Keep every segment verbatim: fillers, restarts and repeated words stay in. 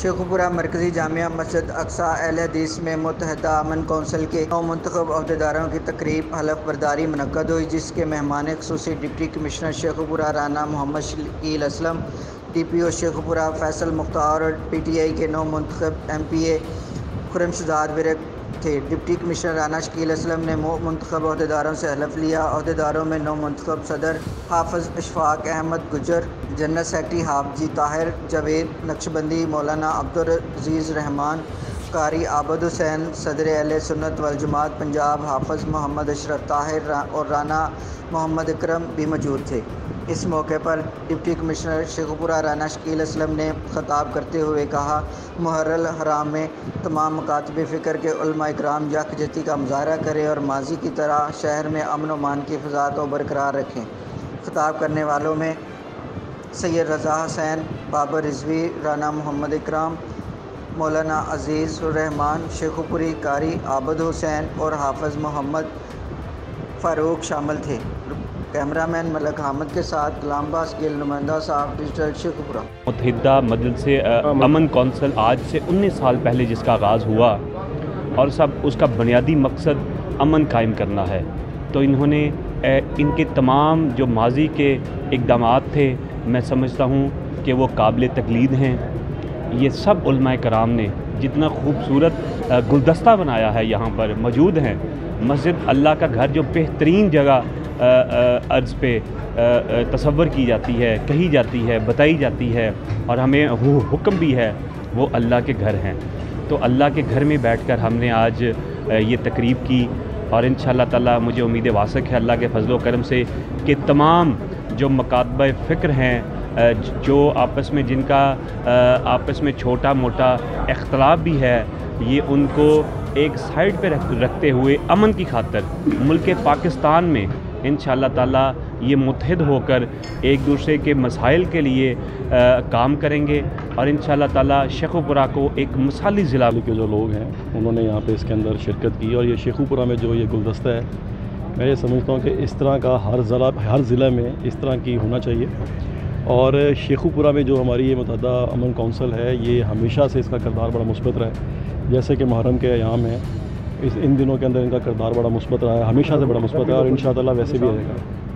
शेखुपुरा मरकज़ी जामिया मस्जिद अक्सा अहले हदीस में मुत्तहिदा अमन कौंसिल के नौ मुंतखब अहदेदारों की तकरीब हलफ बर्दारी मुनक्कद हुई, जिसके मेहमान खुसूसी deputy commissioner Sheikhupura Rana Muhammad Shakeel Aslam, D P O Sheikhupura Faisal Mukhtar और पी टी आई के नौ मुंतखब M P A Khurram Shahdad Virk थे। डिप्टी कमिश्नर राना शकील असलम ने मुंतखब अहदेदारों से हलफ लिया। अहदेदारों में नौ मुंतखब सदर हाफिज़ अशफाक अहमद गुजर, जनरल सेक्रेटरी हाफजी ताहिर जावेद नक्शबंदी, मौलाना अब्दुल अजीज़ रहमान, कारी आबद हुसैन, सदर अहले सुन्नत वल जमात पंजाब हाफिज़ मोहम्मद अशरफ ताहिर और राना मोहम्मद इकरम भी मौजूद थे। इस मौके पर डिप्टी कमिश्नर शेखुपुरा राना शकील असलम ने खिताब करते हुए कहा, मुहर्रम हराम में तमाम मकातब फ़िक्र के उलमा इकराम यकजहती का मुजाहरा करें और माजी की तरह शहर में अमन व अमान की फ़िज़ा को बरकरार रखें। खिताब करने वालों में सैयद रज़ा हुसैन, बाबर रिजवी, राना मोहम्मद इकराम, मौलाना अजीज़ रहमान शेखुपुरी, कारी आबद हुसैन और हाफिज़ मोहम्मद फ़ारूक शामिल थे। कैमरामैन मलक हामिद के साथ गुलामबास गिल, नुमाइंदा साहब, डिजिटल शेखुपुरा। मुत्तहिदा मजलिस अमन कौंसिल आज से उन्नीस साल पहले जिसका आगाज़ हुआ और सब उसका बुनियादी मकसद अमन कायम करना है, तो इन्होंने इनके तमाम जो माजी के इक़दामात थे, मैं समझता हूँ कि वो काबिल तकलीद हैं। ये सब उलमाए कराम ने जितना खूबसूरत गुलदस्ता बनाया है यहाँ पर मौजूद हैं। मस्जिद अल्लाह का घर जो बेहतरीन जगह अर्ज़ पे तसव्वुर की जाती है, कही जाती है, बताई जाती है और हमें हुक्म भी है, वो अल्लाह के घर हैं। तो अल्लाह के घर में बैठकर हमने आज ये तकरीब की और इंशाअल्लाह ताला मुझे उम्मीद वासिक है अल्लाह के फजल व करम से कि तमाम जो मकातबे फ़िक्र हैं, जो आपस में जिनका आपस में छोटा मोटा इख्तलाफ भी है, ये उनको एक साइड पे रख, रखते हुए अमन की खातिर मुल्क पाकिस्तान में इंशाअल्लाह ताला ये मुत्तहिद होकर एक दूसरे के मसाइल के लिए आ, काम करेंगे और इंशाअल्लाह ताला शेखुपुरा को एक मिसाली ज़िला के जो लोग हैं उन्होंने यहाँ पे इसके अंदर शिरकत की। और ये शेखुपुरा में जो ये गुलदस्ता है, मैं ये समझता हूँ कि इस तरह का हर ज़िला हर ज़िले में इस तरह की होना चाहिए। और शेखुपुरा में जो हमारी ये मुत्तहिदा अमन कौंसिल है, ये हमेशा से इसका किरदार बड़ा मुस्बत रहा है। जैसे कि मुहर्रम के अयाम है, इस इन दिनों के अंदर इनका किरदार बड़ा मुस्बत रहा है, हमेशा से बड़ा मुस्बत है और इंशाअल्लाह वैसे भी रहेगा।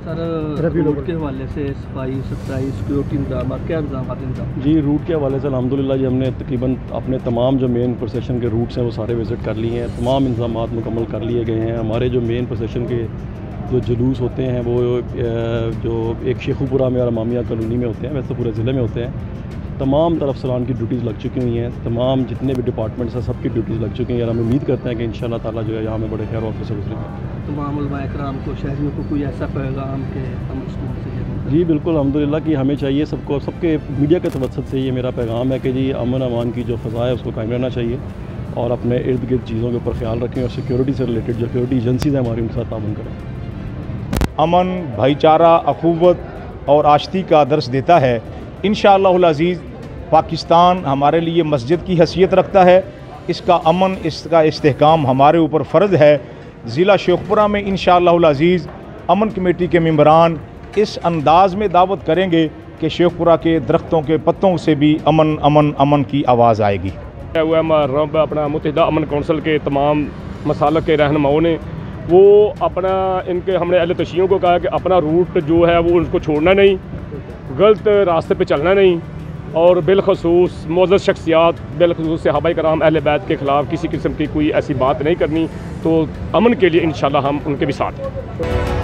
सर, रूट के हवाले से सफाई सफाई सिक्योरिटी इंतजाम क्या इंतजाम? जी, रूट के हवाले से अल्हम्दुलिल्लाह जी हमने तकरीबन अपने तमाम जो मेन प्रोसेशन के रूट्स हैं वो सारे विज़िट कर लिए हैं, तमाम इंतजामात मुकम्मल कर लिए गए हैं। हमारे जो मेन प्रोसेशन के जो जुलूस होते हैं वो जो एक शेखुपुरा में और अमामिया कॉलोनी में होते हैं, वैसे पूरे ज़िले में होते हैं। तमाम तरफ सलान की ड्यूटीज़ लग चुकी हुई हैं, तमाम जितने भी डिपार्टमेंट्स हैं सबकी ड्यूटीज़ लग चुकी हैं और हम उम्मीद करते हैं कि इंशाअल्लाह ताला जो है यहाँ में बड़े खैर ऑफिसर उतरेंगे। तमाम उलमाए कराम को, शहरियों को कोई ऐसा पैगाम के हम उसमें? जी बिल्कुल, अल्हम्दुलिल्लाह कि हमें चाहिए सबको, सबके मीडिया के तवज्जुह से ये मेरा पैगाम है कि जी अमन अमान की जो फ़ज़ा है उसको कायम रहना चाहिए और अपने इर्द गिर्द चीज़ों के ऊपर ख्याल रखें और सिक्योरिटी से रिलेटेड जो सिक्योरिटी एजेंसीज़ हैं हमारी उनके साथ ताउन करें। अमन, भाईचारा, अखुवत और आश्ती का दर्स देता है। इंशाअल्लाहुल अज़ीज़ पाकिस्तान हमारे लिए मस्जिद की हैसियत रखता है। इसका अमन, इसका इस्तेहकाम हमारे ऊपर फ़र्ज़ है। ज़िला शेखुपुरा में इंशाअल्लाहुल अज़ीज़ अमन कमेटी के मेंबरान इस अंदाज़ में दावत करेंगे कि शेखुपुरा के दरख्तों के पत्तों से भी अमन अमन अमन की आवाज़ आएगी। मुहर्रम अपना मुत्तहिदा अमन कौंसिल के तमाम मसालक के रहनुमाओं ने वो अपना इनके हमने अहले तशीयों को कहा कि अपना रूट जो है वो उनको छोड़ना नहीं, गलत रास्ते पे चलना नहीं और बिलखसूस मोअज़्ज़ज़ शख्सियात बिलखसूस सहाबाए कराम अहले बैत के ख़िलाफ़ किसी किस्म की कोई ऐसी बात नहीं करनी। तो अमन के लिए इंशाअल्लाह हम उनके भी साथ हैं।